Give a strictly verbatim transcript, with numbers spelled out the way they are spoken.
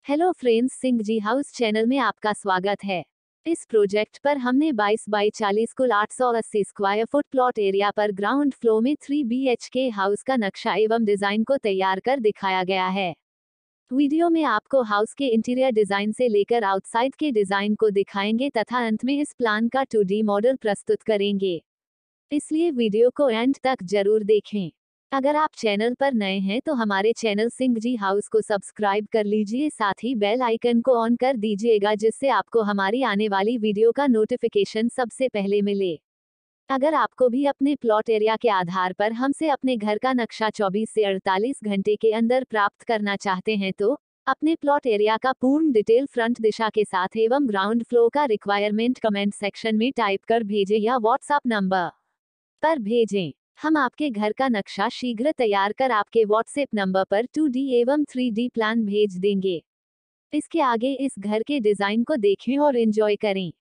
Hello friends, Singh ji house channel में आपका स्वागत है। इस प्रोजेक्ट पर हमने बाईस बाई चालीस कुल आठ सौ अस्सी स्क्वायर फुट प्लॉट एरिया पर ग्राउंड फ्लोर में three B H K house का नक्शा एवं डिजाइन को तैयार कर दिखाया गया है। वीडियो में आपको हाउस के इंटीरियर डिजाइन से लेकर आउटसाइड के डिजाइन को दिखाएंगे तथा अंत में इस प्लान का टू डी मॉडल प्रस्तुत करेंगे, इसलिए वीडियो को एंड तक जरूर देखें। अगर आप चैनल पर नए हैं तो हमारे चैनल सिंह जी हाउस को सब्सक्राइब कर लीजिए, साथ ही बेल आइकन को ऑन कर दीजिएगा जिससे आपको हमारी आने वाली वीडियो का नोटिफिकेशन सबसे पहले मिले। अगर आपको भी अपने प्लॉट एरिया के आधार पर हमसे अपने घर का नक्शा चौबीस से अड़तालीस घंटे के अंदर प्राप्त करना चाहते हैं तो अपने प्लॉट एरिया का पूर्ण डिटेल फ्रंट दिशा के साथ एवं ग्राउंड फ्लोर का रिक्वायरमेंट कमेंट सेक्शन में टाइप कर भेजें या व्हाट्सएप नंबर पर भेजें। हम आपके घर का नक्शा शीघ्र तैयार कर आपके व्हाट्सएप नंबर पर टू डी एवं थ्री डी प्लान भेज देंगे। इसके आगे इस घर के डिजाइन को देखें और एंजॉय करें।